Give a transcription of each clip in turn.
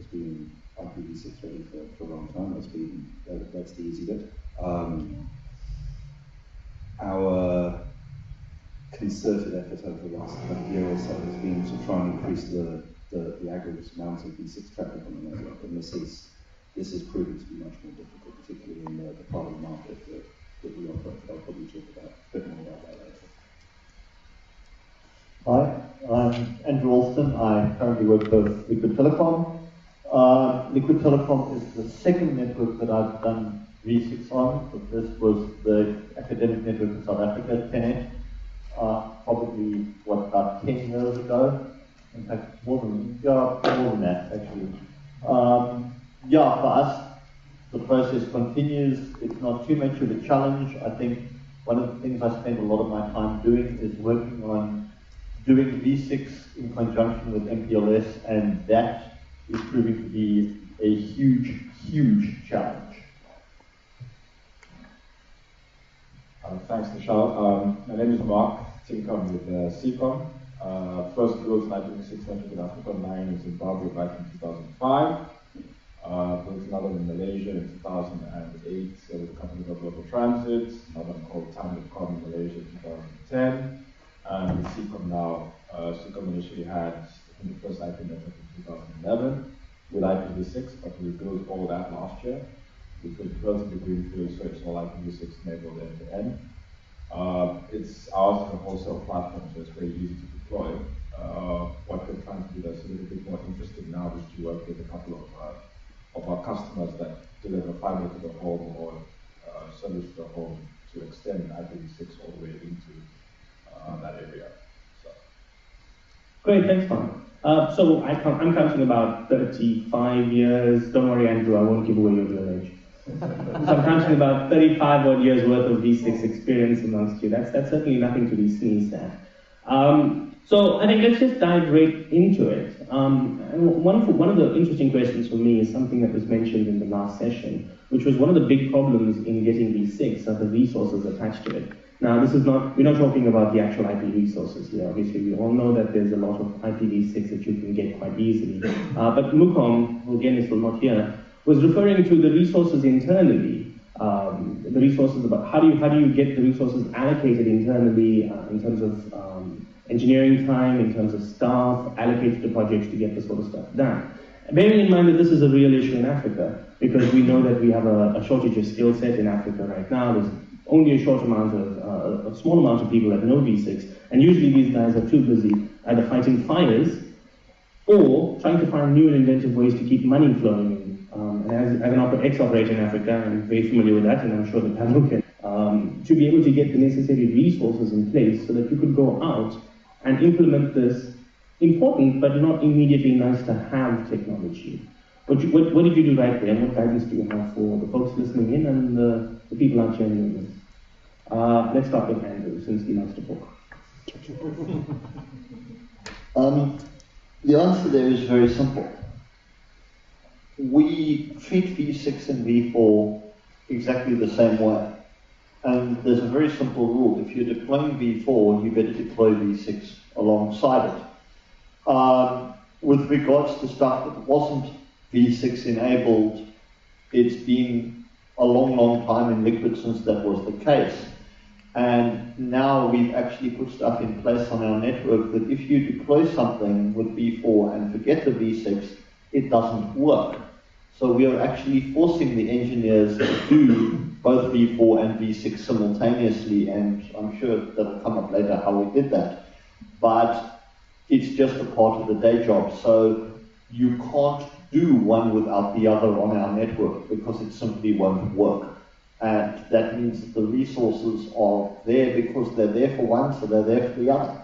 network's been IPv6 ready for a long time. That's the easy bit. Our concerted effort over the last 20 years or so has been to try and increase the aggregate amount of V6 traffic on the network, and this is proving to be much more difficult, particularly in the part of the market that we operate. I'll probably talk a bit more about that later. Hi, I'm Andrew Alston. I currently work for Liquid Telecom. Liquid Telecom is the second network that I've done V6 on. The first was the academic network in South Africa, Tenet, probably, about 10 years ago. In fact, more than that, actually. Yeah, for us, the process continues. It's not too much of a challenge. I think one of the things I spend a lot of my time doing is working on doing V6 in conjunction with MPLS, and that is proving to be a huge, huge challenge. Thanks, Nishal. My name is Mark Tinka. I'm with SeaCom. First built an IPv6 network in Africa, 9 in Zimbabwe back in 2005. Built another in Malaysia in 2008 with a company called Global Transit, another one called Telecom in Malaysia in 2010. And with SeaCom now, SeaCom initially had the first IP network in 2011 with IPv6, but we built all that last year. We built relatively greenfield, so it's all IPv6 enabled end to end. It's ours is a wholesale platform, so it's very easy to deploy. What we're trying to do that's a little bit more interesting now is to work with a couple of our customers that deliver fiber to the home or service to the home to extend IPv6 all the way into that area. So. Great, thanks, Mark. So I'm counting about 35 years. Don't worry, Andrew, I won't give away your real age. So I'm counting about 35 odd years worth of V6 experience amongst you. That's certainly nothing to be sneezed at. So I think let's just dive right into it. And one of the interesting questions for me is something that was mentioned in the last session, which was one of the big problems in getting V6 are the resources attached to it. Now, we're not talking about the actual IP resources here. Obviously, we all know that there's a lot of IPv6 that you can get quite easily. But Mukom, who again is still not here, was referring to the resources internally. The resources about how do you get the resources allocated internally in terms of engineering time, in terms of staff allocated to projects to get this sort of stuff done. Bearing in mind that this is a real issue in Africa, because we know that we have a shortage of skill set in Africa right now. There's only a small amount of people that know V6, and usually these guys are too busy either fighting fires or trying to find new and inventive ways to keep money flowing in. And as an ex-operator in Africa, I'm very familiar with that, and I'm sure the panel can, to be able to get the necessary resources in place so that you could go out and implement this important but not immediately nice to have technology. What did you do right there, and what guidance do you have for the folks listening in and the people out here in the room? Let's start with Andrew, since he likes to talk. The answer there is very simple. We treat V6 and V4 exactly the same way. And there's a very simple rule. If you're deploying V4, you better deploy V6 alongside it. With regards to stuff that wasn't V6 enabled, it's been a long, long time in Liquid since that was the case. And now we've actually put stuff in place on our network that if you deploy something with V4 and forget the V6, it doesn't work. So we are actually forcing the engineers to do both V4 and V6 simultaneously, and I'm sure that'll come up later how we did that. But it's just a part of the day job, so you can't do one without the other on our network because it simply won't work. And that means that the resources are there because they're there for one, so they're there for the other.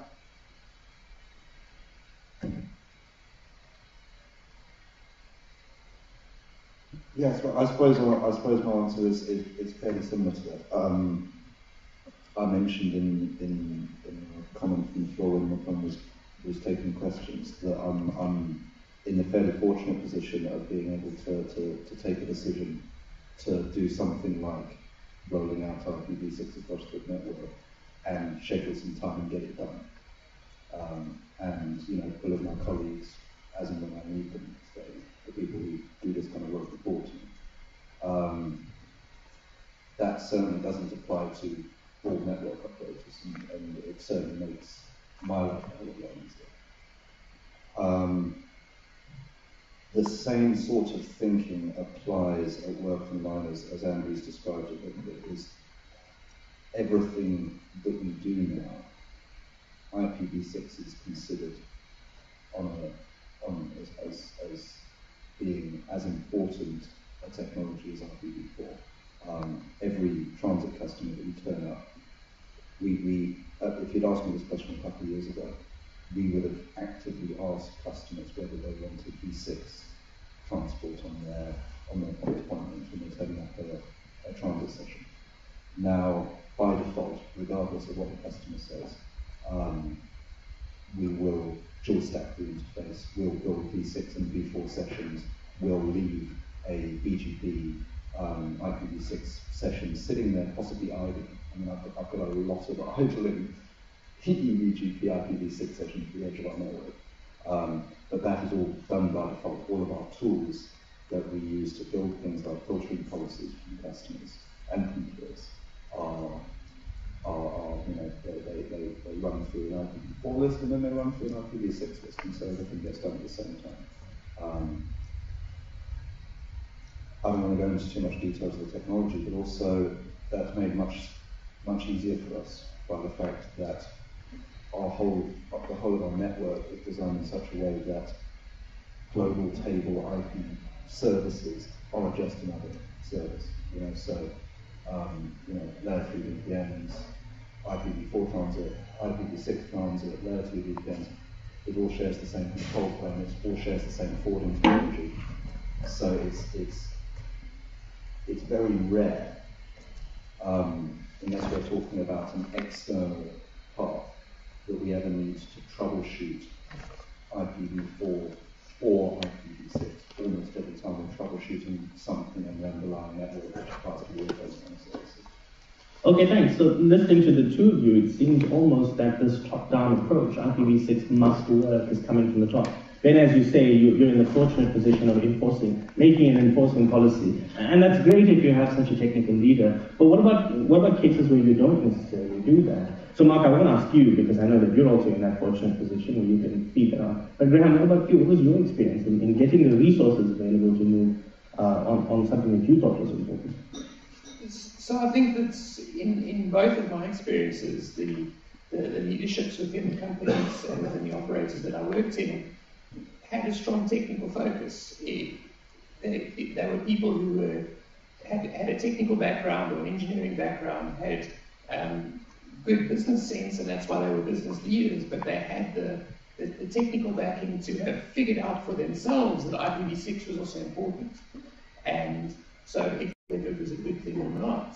Yes, well, I suppose my answer is fairly similar to that. I mentioned in a comment from the floor when Mukom was taking questions that I'm in the fairly fortunate position of being able to take a decision to do something like rolling out IPv6 across the network and schedule some time and get it done. And pull in my colleagues as and when I need them. So the people who do this kind of work report to me. That certainly doesn't apply to all network operators, and it certainly makes my life a hell of a lot easier. The same sort of thinking applies at Workonline as Andrew's described it. That is, everything that we do now, IPv6 is considered as being as important a technology as IPv4. Every transit customer that we turn up, if you'd asked me this question a couple of years ago, we would have actively asked customers whether they wanted V6 transport on their point appointment when they're turning up a transit session. Now, by default, regardless of what the customer says, we will dual stack the interface, we'll build V6 and V4 sessions, we'll leave a BGP IPv6 session sitting there, possibly idling. I mean, I've got a lot of idling BGP IPv6 sessions at the edge of our network. But that is all done by default. All of our tools that we use to build things like filtering policies from customers and computers are they run through an IPv4 list and then they run through an IPv6 list, and so everything gets done at the same time. I don't want to go into too much details of the technology, but also that's made much easier for us by the fact that the whole of our network is designed in such a way that global table IP services are just another service. Layer 3 VPNs, IPv4 transit, IPv6 transit, Layer 2 VPNs, it all shares the same control plane, it all shares the same forwarding technology. So it's very rare, unless we're talking about an external path, that we ever need to troubleshoot IPv4 or IPv6. Almost every time we're troubleshooting something on the underlying network, which is part of the those kind of services. Okay, thanks. So listening to the two of you, it seems almost that this top-down approach, IPv6 must work, is coming from the top. Then, as you say, you're in the fortunate position of making an enforcing policy, and that's great if you have such a technical leader. But what about cases where you don't necessarily do that? So, Mark, I won't ask you because I know that you're also in that fortunate position where you can feed that on. But Graham, what about you? What was your experience in getting the resources available to move on something that you thought was important? So I think that in both of my experiences, the leaderships within the companies and within the operators that I worked in had a strong technical focus. They were people who had a technical background or an engineering background, had good business sense, and that's why they were business leaders, but they had the technical backing to have figured out for themselves that IPv6 was also important. And so whether it was a good thing or not.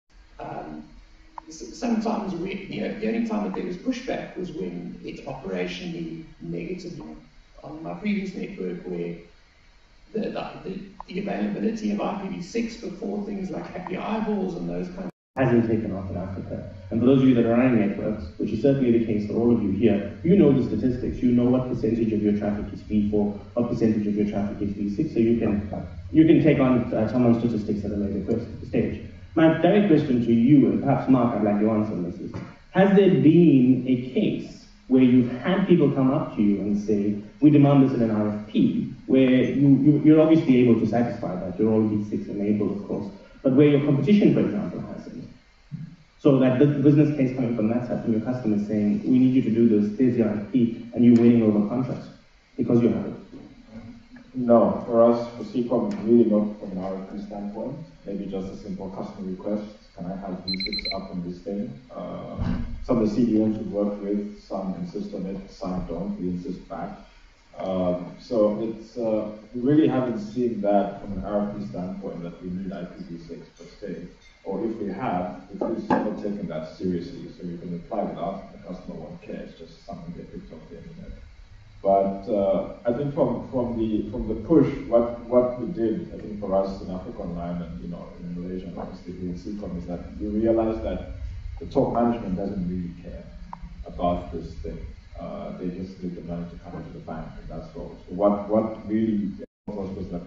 Sometimes the only time that there was pushback was when it operationally negatively. On my previous network, where the availability of IPv6 before things like happy eyeballs and those kinds hasn't taken off in Africa. And for those of you that are running networks, which is certainly the case for all of you here, you know the statistics. You know what percentage of your traffic is V4, what percentage of your traffic is V6, so you can take on someone's statistics at a later stage. My direct question to you, and perhaps Mark, I'd like your answer on this, is, has there been a case where you've had people come up to you and say, we demand this in an RFP, where you're obviously able to satisfy that, you're all V6 enabled, of course, but where your competition, for example, hasn't? So that the business case coming from that side, from your customers saying, we need you to do this, there's your RFP, and you're winning over contracts because you have it. No, for us, for SeaCom, really not from an RFP standpoint. Maybe just a simple customer request. Can I have V6 up on this thing? Some of the CDNs we work with, some insist on it, some don't. We insist back. So it's we really haven't seen that from an RFP standpoint that we need IPv6 per se. Or if we have, it is not taken that seriously. So you can apply it out, the customer won't care. It's just something they picked off the internet. But I think from the push, what we did, I think for us in Workonline and in Malaysia and obviously here in SeaCom, is that we realized that the top management doesn't really care about this thing. They just need the money to come into the bank, and that's all. So what really was was that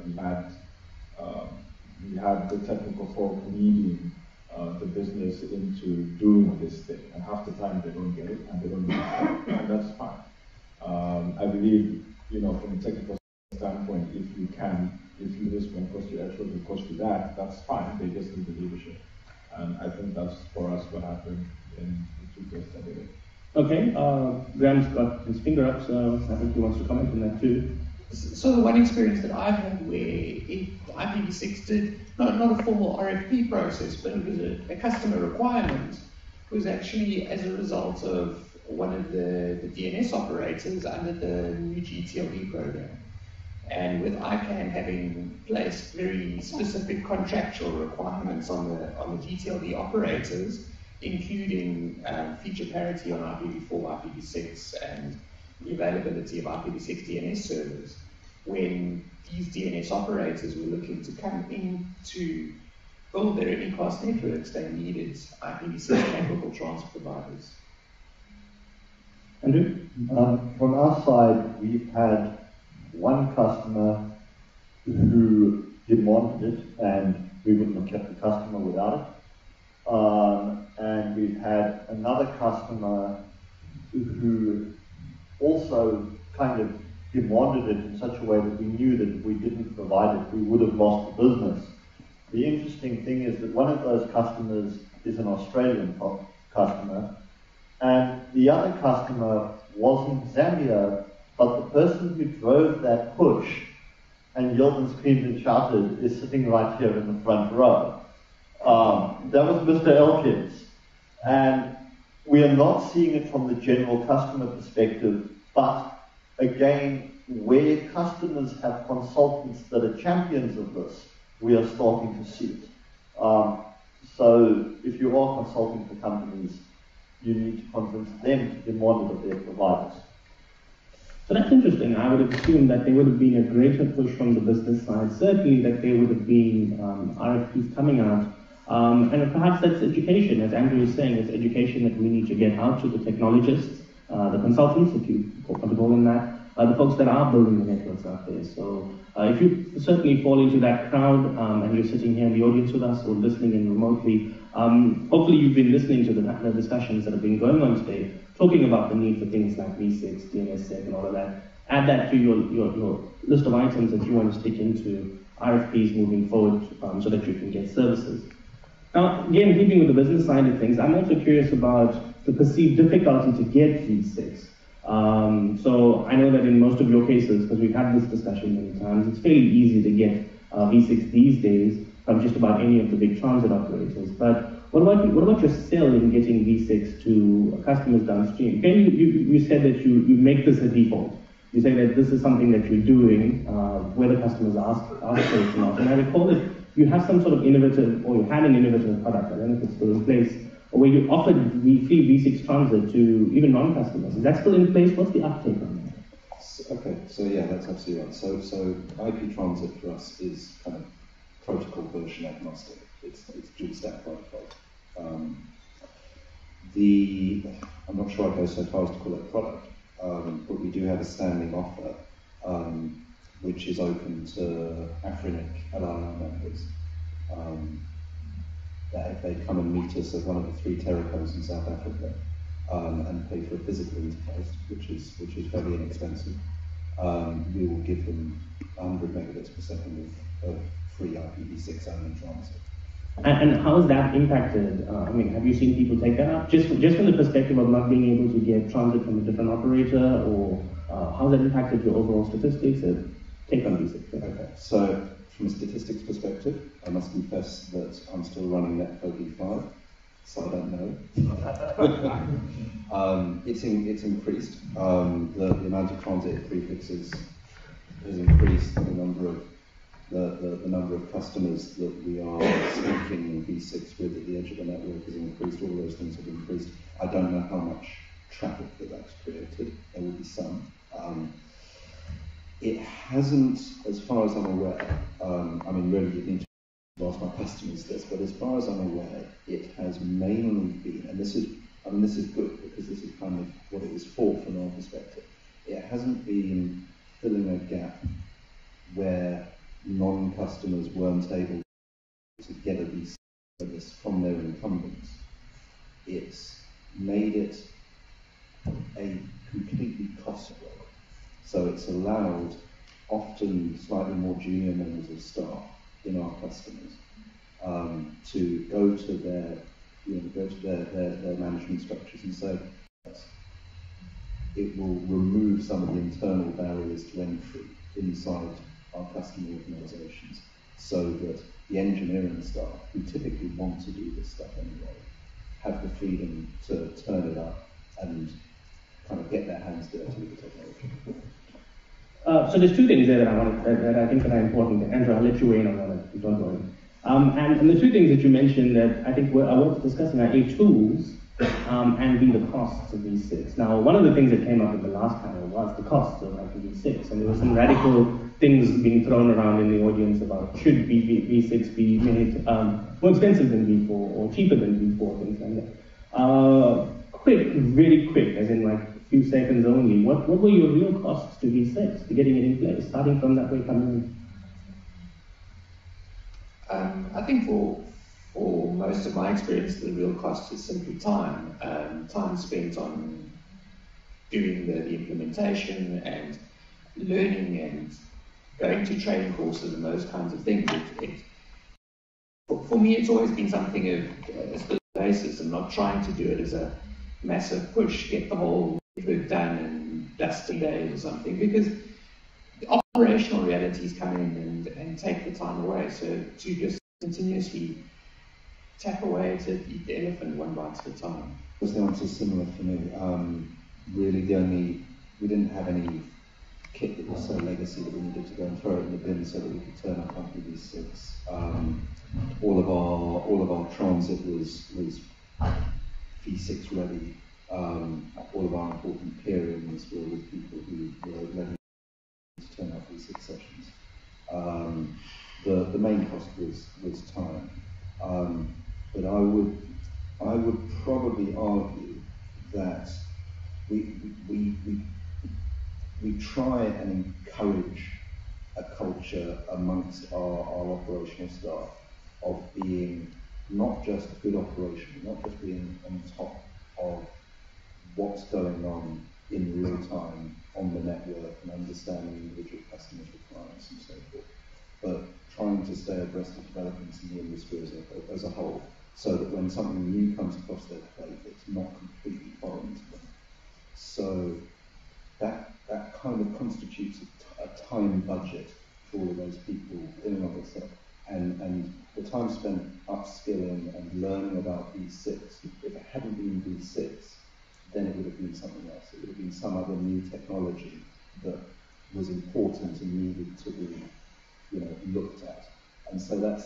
we had the technical folk leading the business into doing this thing, and half the time they don't get it and they don't get it, and that's fine. I believe, from a technical standpoint, if you this one cost you extra, it cost you that, that's fine. They just need the leadership, and I think that's for us what happened in the 2 cases I did. Okay, Graham's got his finger up, so I think he wants to comment on that too. So the one experience that I've had where IPv6 did not a formal RFP process, but it was a customer requirement, was actually as a result of one of the DNS operators under the new GTLD program. And with ICANN having placed very specific contractual requirements on the GTLD operators, including feature parity on IPv4, IPv6, and the availability of IPv6 DNS servers, when these DNS operators were looking to come in to build their unicast networks, they needed IPv6 capable transit providers. Andrew? From our side, we've had one customer who demanded it, and we wouldn't have kept the customer without it. And we've had another customer who also kind of demanded it in such a way that we knew that if we didn't provide it, we would have lost the business. The interesting thing is that one of those customers is an Australian customer, and the other customer was in Zambia, but the person who drove that push and yelled and screamed and shouted is sitting right here in the front row. That was Mr. Elkins. And we are not seeing it from the general customer perspective, but again, where customers have consultants that are champions of this, we are starting to see it. So if you are consulting for companies, you need to convince them to demand it of their providers. So that's interesting. I would have assumed that there would have been a greater push from the business side, certainly that there would have been RFPs coming out. And perhaps that's education, as Andrew was saying, it's education that we need to get out to the technologists, the consultants, if you want to call them that, the folks that are building the networks out there. So if you certainly fall into that crowd and you're sitting here in the audience with us or listening in remotely, hopefully you've been listening to the discussions that have been going on today, talking about the need for things like V6, DNSSEC and all of that. Add that to your list of items that you want to stick into RFPs moving forward so that you can get services. Now, again, keeping with the business side of things, I'm also curious about the perceived difficulty to get V6. So I know that in most of your cases, because we've had this discussion many times, it's fairly easy to get V6 these days from just about any of the big transit operators. But what about your sell in getting V6 to customers downstream? You said that you make this a default. You say that this is something that you're doing whether customers ask for it or not. And I recall that you have some sort of innovative, or you had an innovative product, I don't know if it's still in place, where you offered free V6 transit to even non-customers. Is that still in place? What's the uptake on that? Okay, so yeah, that's absolutely right. So IP transit for us is kind of protocol version agnostic. It's dual stack protocol. I'm not sure I'd go so far as to call it a product, but we do have a standing offer which is open to Afrinic LIR members. That if they come and meet us at one of the 3 telecoms in South Africa and pay for a physical interface, which is fairly inexpensive, we will give them 100 megabits per second of free IPv6 only transit. And how has that impacted? I mean, have you seen people take that up? Just from the perspective of not being able to get transit from a different operator, or how has that impacted your overall statistics? Take on these. Okay, so from a statistics perspective, I must confess that I'm still running Netcode E5, so I don't know. It's increased. The amount of transit prefixes has increased. The number of customers that we are speaking V6 with at the edge of the network has increased. All those things have increased. I don't know how much traffic that's created. There will be some. It hasn't, as far as I'm aware, I mean, really, you need to ask my customers this, but as far as I'm aware, it has mainly been, and this is good because this is kind of what it was for from our perspective. It hasn't been filling a gap where non-customers weren't able to get a VC service from their incumbents, it's made it a completely costly. So it's allowed often slightly more junior members of staff in our customers to go to their management structures and say it will remove some of the internal barriers to entry inside our customer organisations, so that the engineering staff, who typically want to do this stuff anyway, have the freedom to turn it up and kind of get their hands dirty with the technology. So there's two things there that I think that are important. Andrew, I'll let you weigh in on that, don't worry. And the two things that you mentioned that I think are worth discussing are A, tools, and B, the costs of V6. Now, one of the things that came up in the last panel was the costs of IPv6, and there were some radical things being thrown around in the audience about should V6 be made more expensive than V4 or cheaper than V4, things like that. Quick, really quick, as in like a few seconds only, what were your real costs to V6, to getting it in place, starting from that way coming in? I think for most of my experience, the real cost is simply time. Time spent on doing the implementation and learning and going to training courses and those kinds of things. For me, it's always been something of a split basis and not trying to do it as a massive push, get the whole network done in dusty days or something, because the operational realities come in and take the time away. So to just continuously tap away to eat the elephant one bite at a time. The answer is similar for me. Really, we didn't have any kit that was so legacy that we needed to go and throw it in the bin so that we could turn up IPv6. All of our transit was V6 ready. All of our important peerings were with people who were ready to turn up V6 sessions. The main cost was time. But I would probably argue that we try and encourage a culture amongst our operational staff of being not just good operation, not just being on top of what's going on in real time on the network and understanding individual customers' requirements and so forth, but trying to stay abreast of developments in the industry as a whole, so that when something new comes across their plate, it's not completely foreign to them. So that kind of constitutes a time budget for all of those people in and of itself. And the time spent upskilling and learning about V6, if it hadn't been V6, then it would have been something else. It would have been some other new technology that was important and needed to be, looked at. And so that's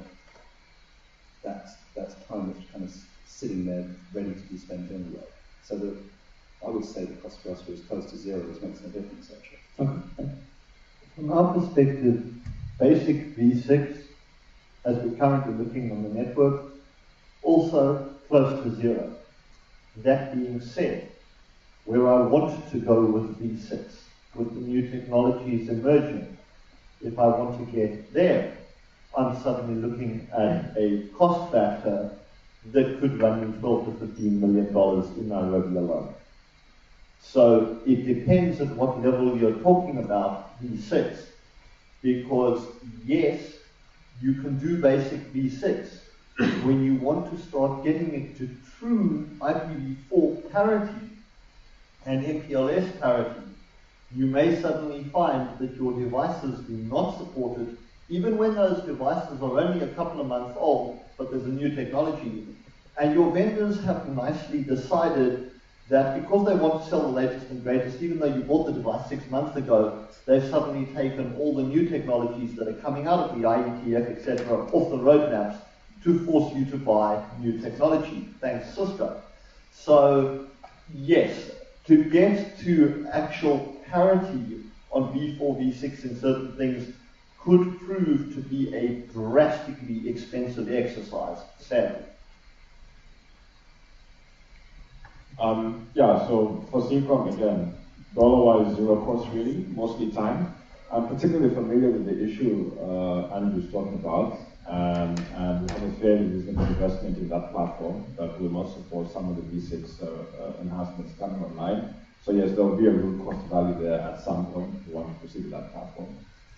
time that's kind of sitting there ready to be spent anyway. So that I would say the cost for us was close to zero, which makes no difference actually. Okay. From our perspective, basic V6, as we're currently looking on the network, also close to zero. That being said, where I wanted to go with V6, with the new technologies emerging, if I want to get there, I'm suddenly looking at a cost factor that could run me $12 to $15 million in Nairobi alone. So it depends at what level you're talking about V6, because yes, you can do basic V6. When you want to start getting it to true IPv4 parity and MPLS parity, you may suddenly find that your devices do not support it, even when those devices are only a couple of months old, but there's a new technology. And your vendors have nicely decided that because they want to sell the latest and greatest, even though you bought the device 6 months ago, they've suddenly taken all the new technologies that are coming out of the IETF, etc., off the roadmaps to force you to buy new technology, thanks Cisco. So, yes, to get to actual parity on V4, V6 in certain things could prove to be a drastically expensive exercise, sadly. So for SeaCom, again, dollar-wise, zero cost really, mostly time. I'm particularly familiar with the issue Andrew's talking about, and we have a fairly reasonable investment in that platform that will not support some of the V6 enhancements coming online. So yes, there will be a real cost value there at some point if we want to proceed with that platform.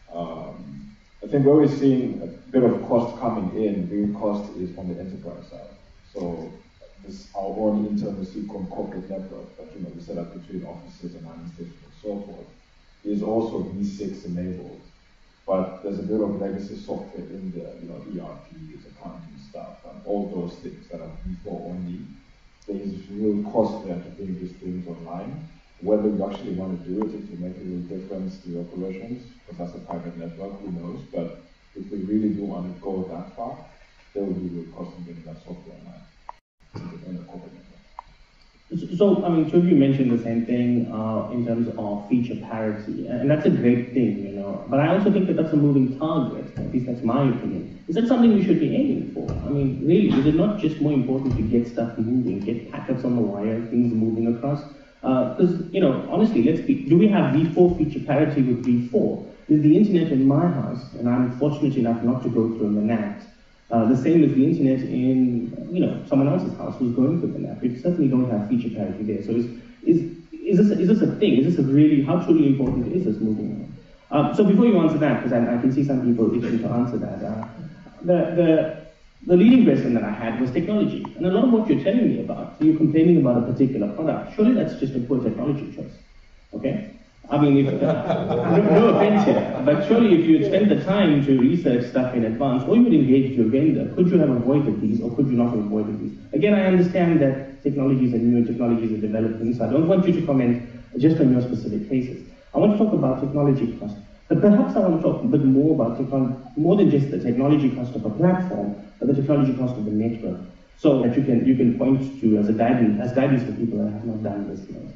I think where we're seeing a bit of cost coming in, the real cost is on the enterprise side. So this our own internal SeaCom corporate network that we set up between offices and administration and so forth is also V6 enabled. But there's a bit of legacy software in there, ERPs, accounting stuff, and all those things that are V4 only. There is real cost there to bring these things online. Whether you actually want to do it, if you make a real difference to your operations, because that's a private network, who knows? But if we really do want to go that far, there will be real cost in getting that software online in the corporate network. So, I mean, two of you mentioned the same thing in terms of feature parity, and that's a great thing, But I also think that that's a moving target, at least that's my opinion. Is that something we should be aiming for? I mean, really, is it not just more important to get stuff moving, get packets on the wire, things moving across? Because, honestly, do we have V4 feature parity with V4? Is the internet in my house, and I'm fortunate enough not to go through the NAT, the same as the internet in, someone else's house who's going through the NAT? We certainly don't have feature parity there. So is this a thing? Is this a really, how truly important is this moving on? So before you answer that, because I can see some people itching to answer that, the leading question that I had was technology. And a lot of what you're telling me about, you're complaining about a particular product, surely that's just a poor technology choice, okay? I mean, no offense here, but surely if you had spent the time to research stuff in advance, or you would engage your vendor, could you have avoided these, or could you not have avoided these? Again, I understand that technologies are new and technologies are developing, so I don't want you to comment just on your specific cases. I want to talk about technology cost. But perhaps I want to talk a bit more about more than just the technology cost of a platform, but the technology cost of the network, so that you can point to as guidance for people that have not done this yet.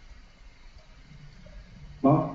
Mark?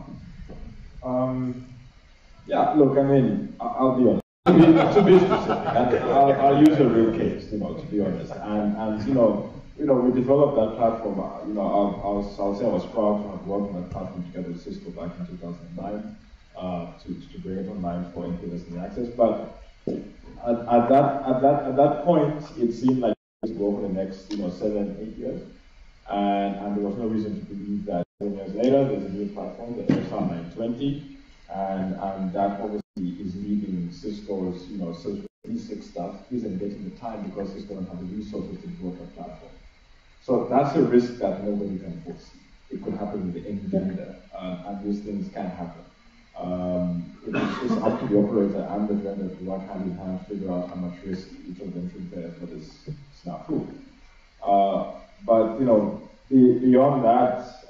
Yeah, look, I mean, I'll be honest. To be specific, I'll use a real case, to be honest. And we developed that platform. I'll say I was proud to have worked on that platform together with Cisco back in 2009. To bring it online for anything that's in access, but at that point, it seemed like it would go for the next 7-8 years, and there was no reason to believe that 7 years later there's a new platform, the XR 920, and that obviously is leaving Cisco's V6 stuff isn't getting the time because Cisco don't have the resources to develop that platform. So that's a risk that nobody can foresee. It could happen with any vendor, and these things can happen. It's up to the operator and the vendor to work hand in hand, figure out how much risk each of them should bear for this snafu. But beyond that,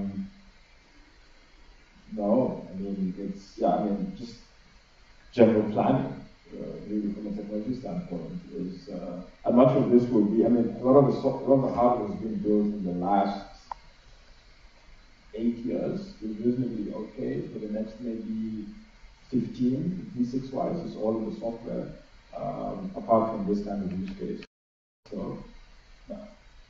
no. I mean, just general planning, really from a technology standpoint, is and much of this will be. I mean, a lot of the hardware has been built in the last 8 years is reasonably okay. For the next maybe 15, V6-wise, is all of the software, apart from this kind of use case. So, yeah.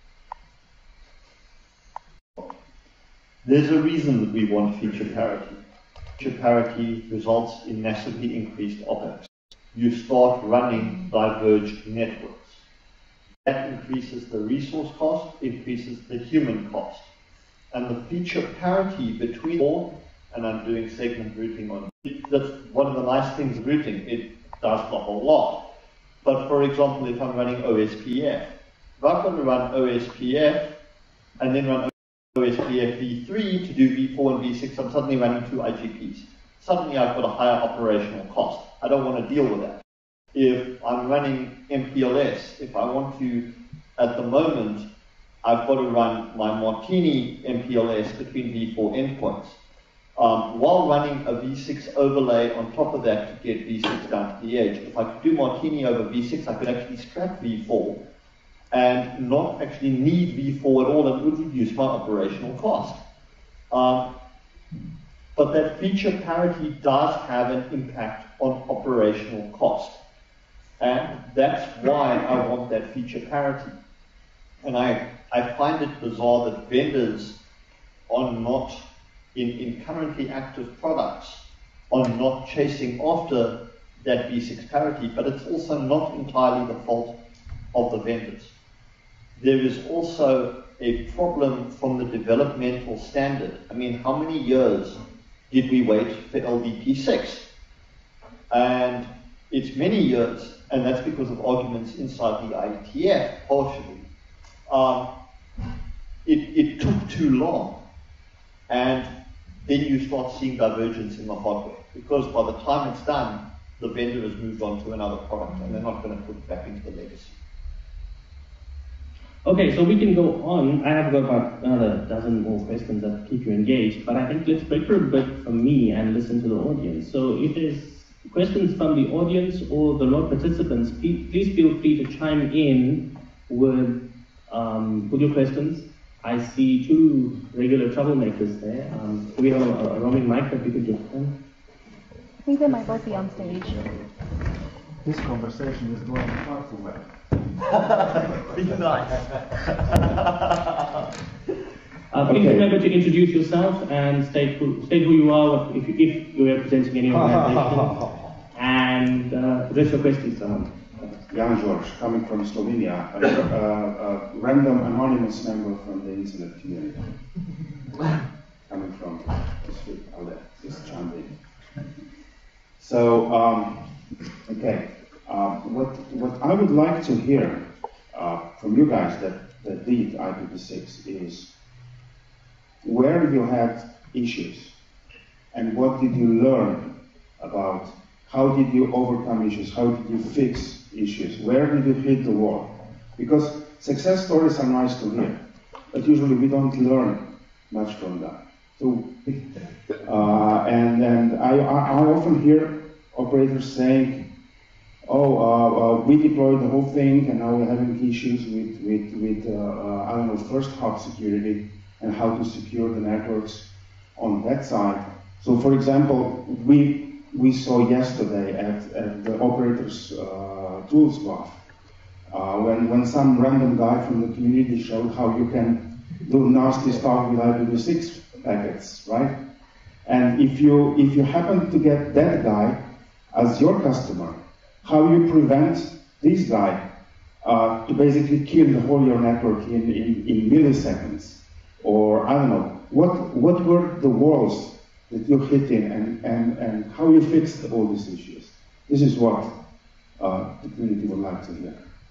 There's a reason that we want feature parity. Feature parity results in massively increased OpEx. You start running diverged networks. That increases the resource cost, increases the human cost. And the feature parity between all, and I'm doing segment routing on it, that's one of the nice things of routing. It does not a lot. But for example, if I'm running OSPF, if I've got to run OSPF and then run OSPF v3 to do v4 and v6, I'm suddenly running 2 IGPs. Suddenly I've got a higher operational cost. I don't want to deal with that. If I'm running MPLS, if I want to, at the moment, I've got to run my Martini MPLS between v4 endpoints. While running a v6 overlay on top of that to get v6 down to the edge. If I could do Martini over v6, I could actually scrap v4 and not actually need v4 at all, and it would reduce my operational cost. But that feature parity does have an impact on operational cost. And that's why I want that feature parity. And I find it bizarre that vendors are not, in currently active products, on not chasing after that V6 parity, but it's also not entirely the fault of the vendors. There is also a problem from the developmental standard. I mean, how many years did we wait for LVP6? And it's many years, and that's because of arguments inside the IETF, partially. It took too long, and then you start seeing divergence in the hardware, because by the time it's done, the vendor has moved on to another product, and they're not going to put it back into the legacy. Okay, so we can go on. I have got about another dozen more questions that keep you engaged, but I think let's break for a bit from me and listen to the audience. So if there's questions from the audience or the remote participants, please feel free to chime in with your questions. I see two regular troublemakers there. Do we have a roaming mic that we could give them? I think they might both be on stage. This conversation is going far too well. Be nice. Please remember to introduce yourself and state who you are if you are representing any organization, and address your questions to someone. Jan George, coming from Slovenia, a random anonymous member from the internet community. Coming from the street, I'll let this chime in. So, okay, what I would like to hear from you guys that did IPv6 is where you had issues and what did you learn about how did you overcome issues, how did you fix issues, where did you hit the wall? Because success stories are nice to hear, but usually we don't learn much from that. So, and I often hear operators saying, "Oh, we deployed the whole thing, and now we're having issues with I don't know, first hop security and how to secure the networks on that side." So, for example, we saw yesterday at the operators' tools cloth when some random guy from the community showed how you can do nasty stuff with IPv6 packets, right? And if you happen to get that guy as your customer, how you prevent this guy to basically kill the whole your network in milliseconds, or I don't know, what were the walls that you hit in, and how you fixed all these issues? This is what the community would like to hear.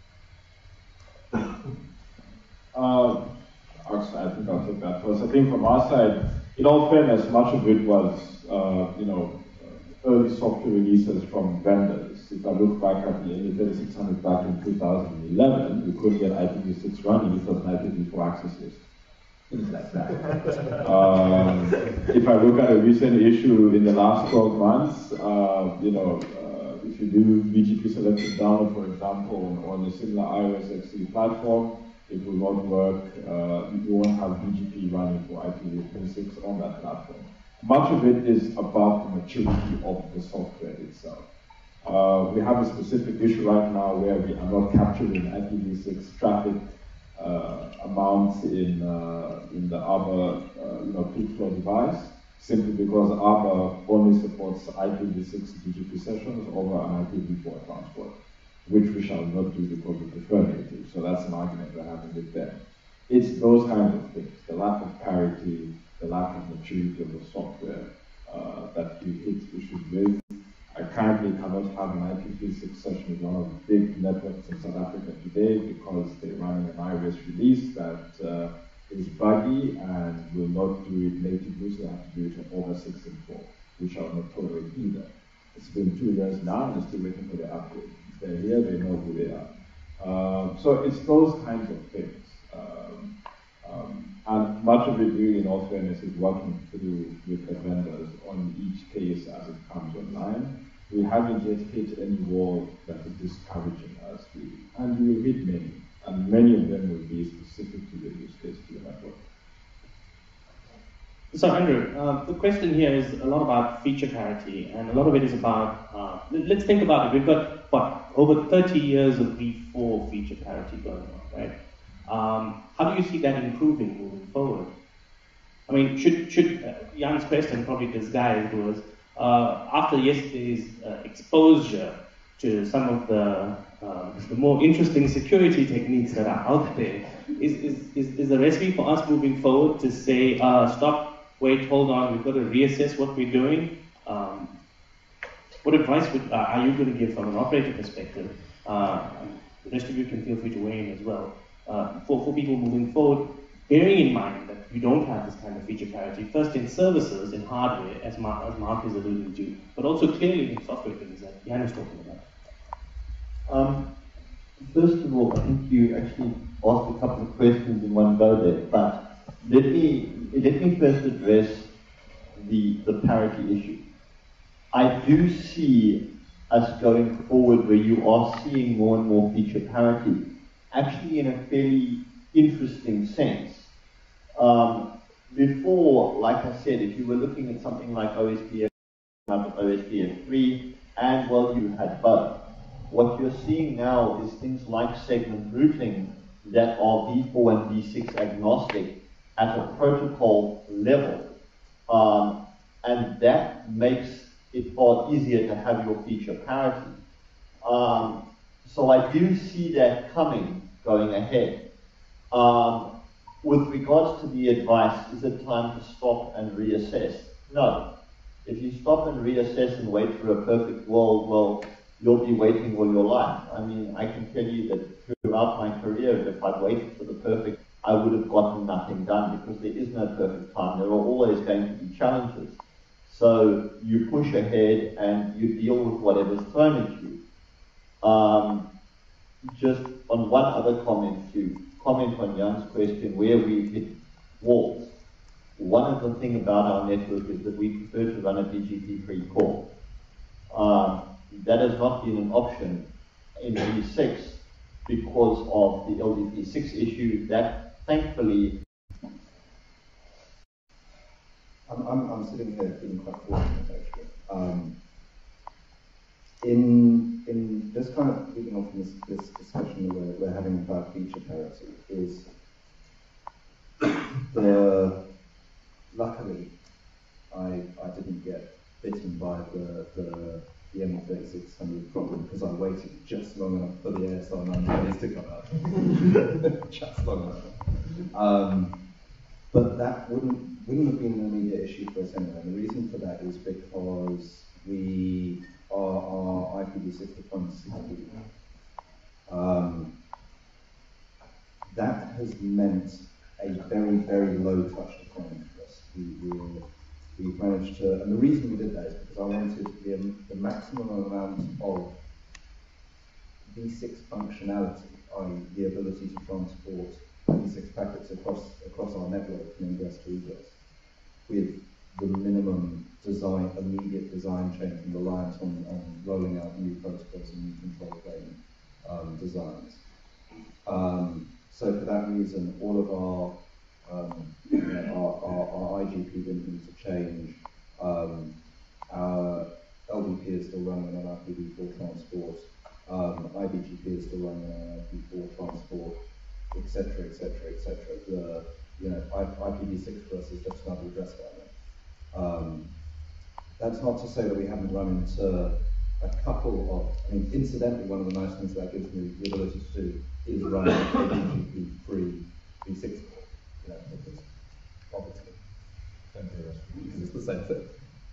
I think I'll take that first. I think from our side, in all fairness, much of it was, early software releases from vendors. If I look back at the AE3600 back in 2011, we couldn't get IPv6 running because an IPv4 access list. Things like that. If I look at a recent issue in the last 12 months, if you do BGP selective download, for example, on a similar iOS XE platform, it will not work. You won't have BGP running for IPv6 on that platform. Much of it is about the maturity of the software itself. We have a specific issue right now where we are not capturing IPv6 traffic amounts in the Arbor peak flow device, simply because Arbor only supports IPv6 BGP sessions over an IPv4 transport, which we shall not do because we prefer native. So that's an argument we're having with them. It's those kinds of things, the lack of parity, the lack of maturity of the software that we hit issues with. I currently cannot have an IPv6 session with one of the big networks in South Africa today because they're running an iOS release that is buggy and will not do it natively, so they have to do it over 6 and 4, which I'll not tolerate either. It's been 2 years now and they're still waiting for the upgrade. If they're here, they know who they are. So it's those kinds of things. And much of it really, in all fairness, is working through with the vendors on each case as it comes online. We haven't yet hit any wall that is discouraging us, really. And we will hit many, and many of them will be specific to the use case, to the network. So Andrew, the question here is a lot about feature parity, and a lot of it is about, let's think about it. We've got, what, over 30 years of V4 feature parity going on, right? How do you see that improving moving forward? I mean, should Jan's question, probably disguised, was after yesterday's exposure to some of the more interesting security techniques that are out there, is the recipe for us moving forward to say, stop, wait, hold on, we've got to reassess what we're doing? What advice are you going to give from an operator perspective? The rest of you can feel free to weigh in as well. For people moving forward, bearing in mind that you don't have this kind of feature parity, first in services, in hardware, as Mark is alluding to, but also clearly in software things that Jan is talking about. First of all, I think you actually asked a couple of questions in one go there, but let me first address the parity issue. I do see us going forward where you are seeing more and more feature parity, actually in a fairly interesting sense. Before, like I said, if you were looking at something like OSPF, OSPF3, and well, you had both. What you're seeing now is things like segment routing that are V4 and V6 agnostic at a protocol level. And that makes it far easier to have your feature parity. So I do see that coming, going ahead. With regards to the advice, is it time to stop and reassess? No. If you stop and reassess and wait for a perfect world, well, you'll be waiting all your life. I mean, I can tell you that throughout my career, if I'd waited for the perfect, I would have gotten nothing done, because there is no perfect time. There are always going to be challenges. So you push ahead and you deal with whatever's thrown at you. Just on one other comment, to comment on Jan's question, where we hit walls. One of the things about our network is that we prefer to run a BGP-free core. That has not been an option in V6 because of the LDP6 issue that, thankfully, I'm sitting here feeling quite fortunate, actually. In just kind of leading off from this discussion that we're having about feature parity, is luckily I didn't get bitten by the M3600 problem, because I waited just long enough for the ASR 9 to come out. Just long enough. But that wouldn't have been an immediate issue for us anyway. And the reason for that is because our IPv6 deployment is 6 that has meant a very, very low touch deployment for us. We've managed to, and the reason we did that is because I wanted the maximum amount of V6 functionality, i.e. the ability to transport V6 packets across our network from ingress to egress, with the minimum immediate design change and reliance on rolling out new protocols and new control plane designs. So for that reason, all of our IGP didn't need to change. Our LDP is still running on IPv4 transport. IBGP is still running on IPv4 transport, etc., etc., etc. IPv6 for us is just another address line. That's not to say that we haven't run into a couple of, I mean, incidentally, one of the nice things that gives me the ability to do is run IPv3 V6 core, because obviously, because it's the same thing.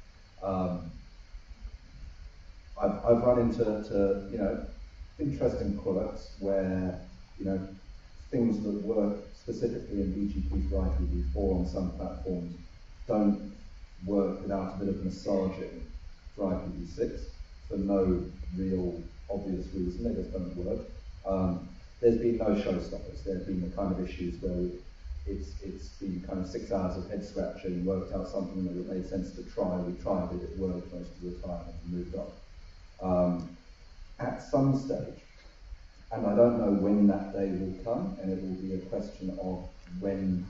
I've run into interesting products where things that work specifically in BGP for IPv4 on some platforms don't work without a bit of massaging for IPv6 for no real obvious reason. They just don't work. There's been no showstoppers. There have been the kind of issues where it's been kind of 6 hours of head scratching, worked out something that made sense to try. We tried it worked most of the time, and moved on. At some stage, and I don't know when that day will come, and it will be a question of when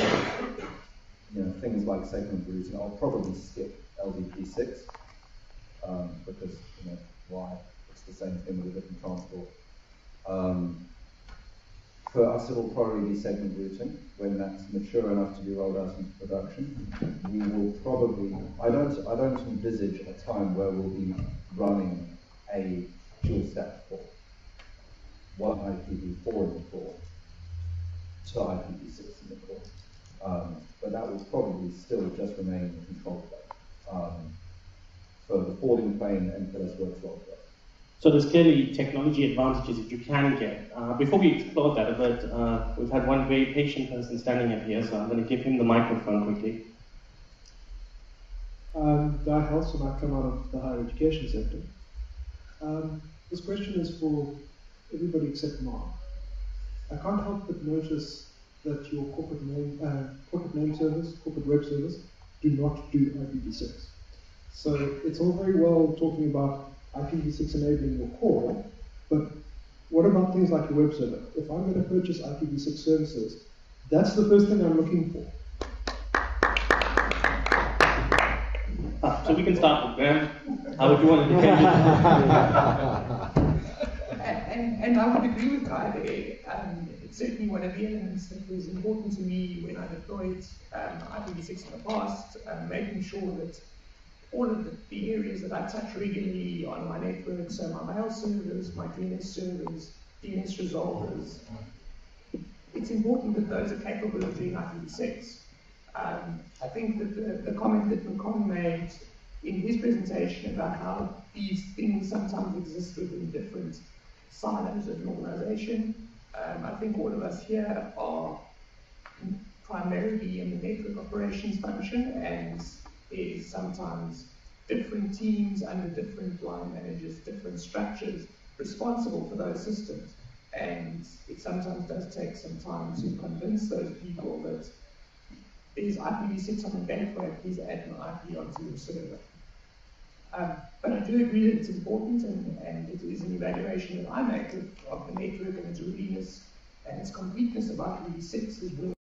things like segment routing. I'll probably skip LDP6 because why? It's the same thing with a different transport. For us, it will probably be segment routing when that's mature enough to be rolled out into production. We will probably, I don't envisage a time where we'll be running a dual stack core, one IPv4 in the core to IPv6 in the core. But that will probably still just remain the control plane. For the forwarding plane, MPLS works well for us. So there's clearly technology advantages that you can get. Before we explore that a bit, we've had one very patient person standing up here, so I'm going to give him the microphone quickly. Guy Alston, I come out of the higher education sector. This question is for everybody except Mark. I can't help but notice that your corporate name service, corporate web service, do not do IPv6. So it's all very well talking about IPv6 enabling your core, but what about things like your web server? If I'm going to purchase IPv6 services, that's the first thing I'm looking for. So we can start with Graham. How would you want to defend it? And I would agree with Guy there. It's certainly one of the elements that was important to me when I deployed IPv6 in the past, making sure that all of the areas that I touch regularly on my network, so my mail servers, my DNS servers, DNS resolvers, it's important that those are capable of doing IPv6. I think that the comment that Macon made in his presentation about how these things sometimes exist within different silos of an organization, I think all of us here are primarily in the network operations function, and there's sometimes different teams under different line managers, different structures responsible for those systems. And it sometimes does take some time to convince those people that there's IPv6 on the gateway, please add an IP onto your server. But I do agree that it's important, and it is an evaluation that I make of the network and its readiness and its completeness of IPv6 is where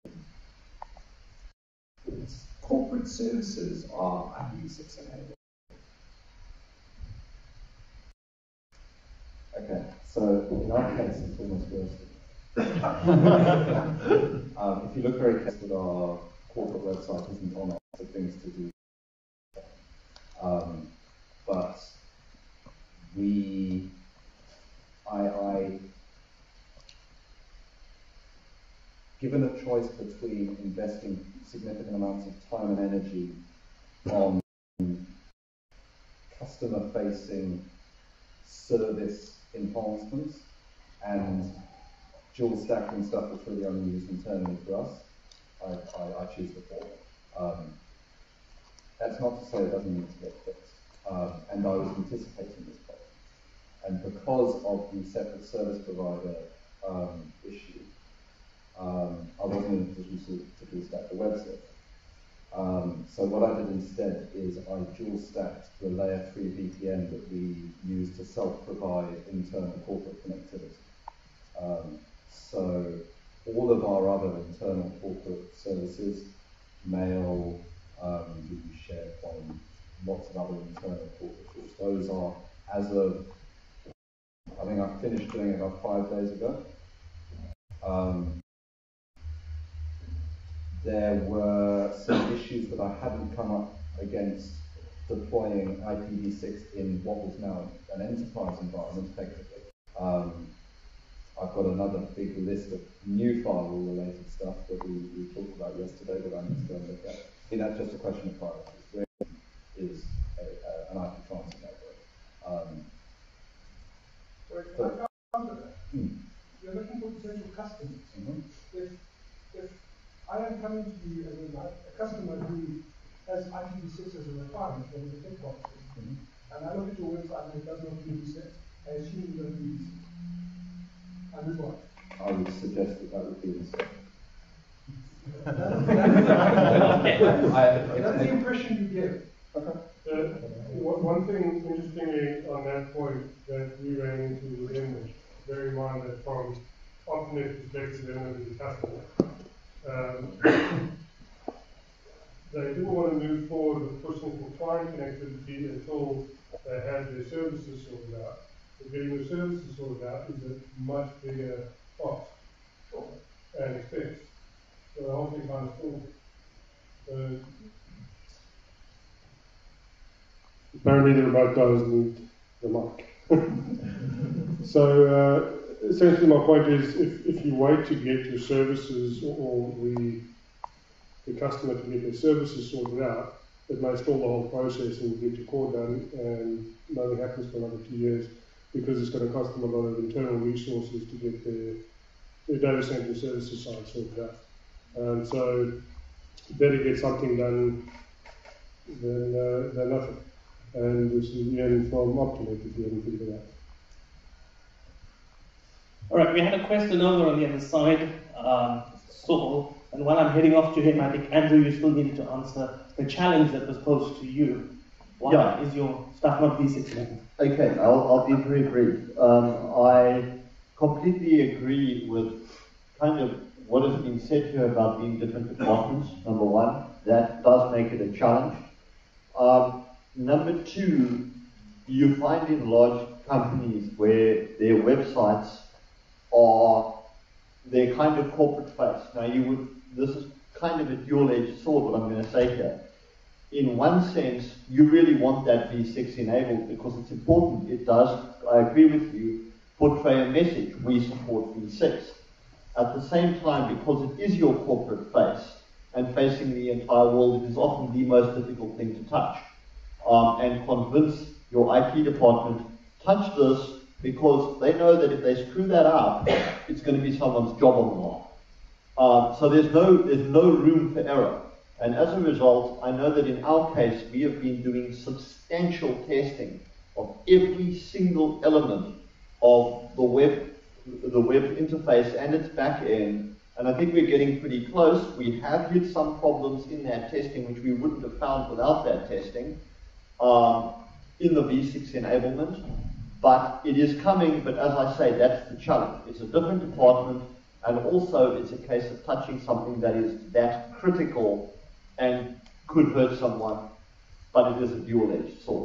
its corporate services are IPv6 enabled. Okay, so in our case, it's almost worse. If you look very carefully, our corporate website isn't on it, so things to do. But given a choice between investing significant amounts of time and energy on customer-facing service enhancements and dual stacking stuff that's really only used internally for us, I choose the former. That's not to say it doesn't need to get fixed. And I was anticipating this problem. And because of the separate service provider issue, I wasn't in a position to dual stack the web server. So what I did instead is I dual stacked the layer 3 VPN that we use to self-provide internal corporate connectivity. So all of our other internal corporate services, mail, we use SharePoint, lots of other internal corporate tools. Those are, as of, I think I finished doing it about 5 days ago. There were some issues that I hadn't come up against deploying IPv6 in what was now an enterprise environment, effectively. I've got another big list of new firewall-related stuff that we talked about yesterday that I need to go and look at. I think that's just a question of priorities. Where is an IP transit network? You're looking for potential customers. If I am coming to you as a customer who has IPv6 as a requirement for the tech box, and I look at your website and it does not do this, I assume you don't do this. And move on. I would suggest that would be the same. That's the impression you give. Okay. One thing, interestingly, on that point that we ran into with English, bear in mind that from Optinet perspective, English is a customer. They didn't want to move forward with pushing for client connectivity until they had their services sorted out. But getting the services sorted out is a much bigger cost. and expense. So the whole thing kind of falls. Apparently the remote does need the mic. So essentially my point is, if you wait to get your services or the customer to get their services sorted out, it may stall the whole process and you get your core done and nothing happens for another 2 years because it's going to cost them a lot of internal resources to get their data center services side sorted out. So better get something done than nothing. And this is the end from Optimate if you haven't figured it out. All right, we had a question over on the other side, Saul, and while I'm heading off to him, I think, Andrew, you still needed to answer the challenge that was posed to you. Why is your stuff not V6 level? Okay, I'll be very brief. I completely agree with kind of what has been said here about being different departments, number one. That does make it a challenge. Number two, you find in large companies where their websites are their kind of corporate face. Now this is kind of a dual-edged sword, what I'm going to say here. In one sense, you really want that V6 enabled because it's important. It does, I agree with you, portray a message. We support V6. At the same time, because it is your corporate face and facing the entire world, it is often the most difficult thing to touch. And convince your IT department, touch this, because they know that if they screw that up, it's going to be someone's job on the line. So there's no room for error. And as a result, I know that in our case, we have been doing substantial testing of every single element of the web interface and its back end. And I think we're getting pretty close. We have hit some problems in that testing, which we wouldn't have found without that testing, in the V6 enablement. But it is coming, but as I say, that's the challenge. It's a different department, and also it's a case of touching something that is that critical and could hurt someone, but it is a dual-edged sword.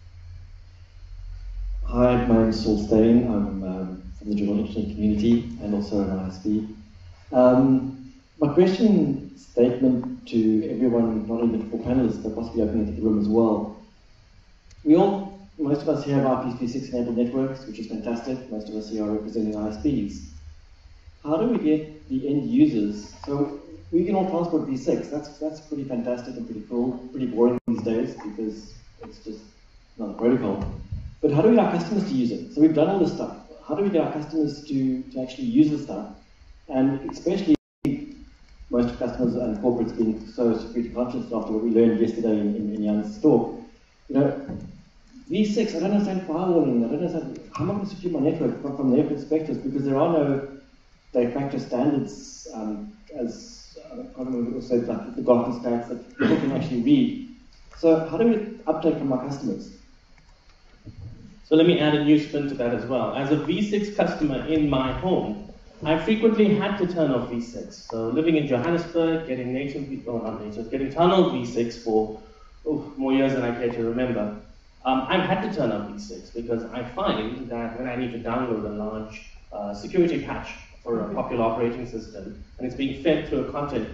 Hi, my name is Saul Stein. I'm from the General Internet community and also an ISP. My question statement to everyone, not only the four panelists, but possibly opening into the room as well. Most of us here have IPv6 enabled networks, which is fantastic. Most of us here are representing ISPs. How do we get the end users? So we can all transport V6. That's pretty fantastic and pretty cool. Pretty boring these days because it's just not a protocol. But how do we get our customers to use it? So we've done all this stuff. How do we get our customers to actually use this stuff? And especially most customers and corporates being so security conscious after what we learned yesterday in Jan's talk. V6, I don't understand firewalling, I don't understand how am I going to secure my network from their perspectives because there are no de facto standards as I don't remember what said, like the Gartner stats that people can actually read. So how do we update from our customers? So let me add a new spin to that as well. As a V6 customer in my home, I frequently had to turn off V6. So living in Johannesburg, getting getting tunnel V6 for more years than I care to remember. I've had to turn off V6 because I find that when I need to download a large security patch for a popular operating system, and it's being fed through a content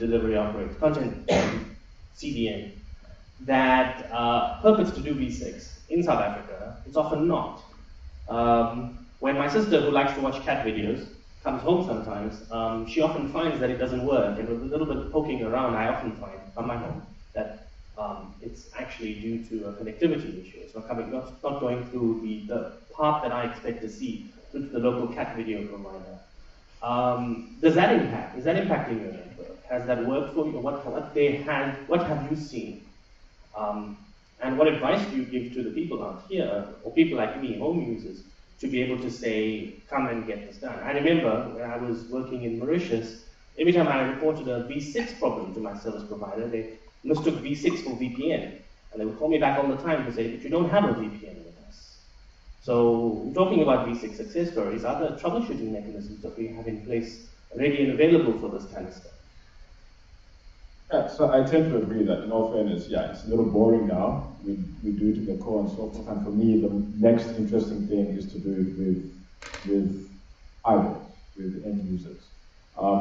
CDN, that purpose to do V6 in South Africa, it's often not. When my sister, who likes to watch cat videos, comes home sometimes, she often finds that it doesn't work, and with a little bit of poking around, I often find on my home that it's actually due to a connectivity issue. It's not going through the path that I expect to see through to the local cat video provider. Does that impact? Is that impacting your network? Has that worked for you? What have you seen? And what advice do you give to the people out here, or people like me, home users, to be able to say, come and get this done? I remember when I was working in Mauritius, every time I reported a V6 problem to my service provider, they mistook V6 for VPN. And they would call me back all the time to say, but you don't have a VPN with us. So talking about V6 success stories, are there troubleshooting mechanisms that we have in place ready and available for this kind of stuff? Yeah, so I tend to agree that in all fairness, it's a little boring now. We do it in the core and so forth. And for me, the next interesting thing is to do it with eyeballs, with end users.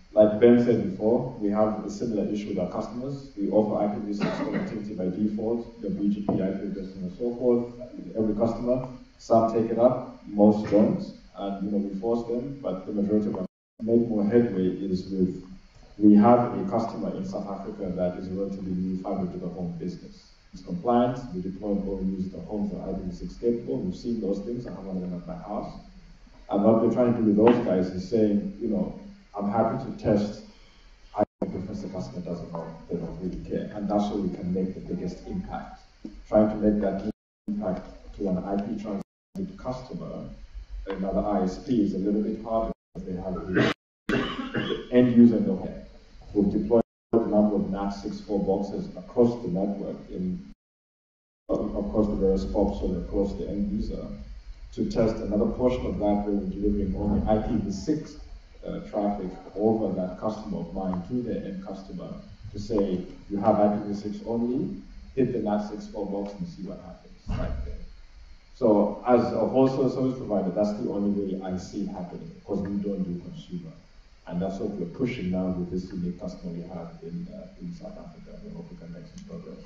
Like Ben said before, we have a similar issue with our customers. We offer IPv6 connectivity by default, the BGP, IP address, and so forth. Every customer, some take it up, most don't, and we force them. But the majority of us make more headway is with. We have a customer in South Africa that is a relatively new fiber to the home business. It's compliant. We deploy more users to homes that are IPv6 capable. We've seen those things. I have one of them at my house. And what we're trying to do with those guys is saying, I'm happy to test IP preference the customer doesn't know. They don't really care. And that's where we can make the biggest impact. Trying to make that impact to an IP transit customer, another ISP, is a little bit harder because they have the end user know. We've deployed a number of NAT64 boxes across the network, across the various POPs or across the end user, to test another portion of that where we're delivering only IPv6 traffic over that customer of mine to the end customer to say, you have IPv6 only, hit the NAT64 box and see what happens right there. So as a wholesale service provider, that's the only way I see it happening, because we don't do consumer. And that's what we're pushing now with this unique customer we have in South Africa. We hope we can make some progress.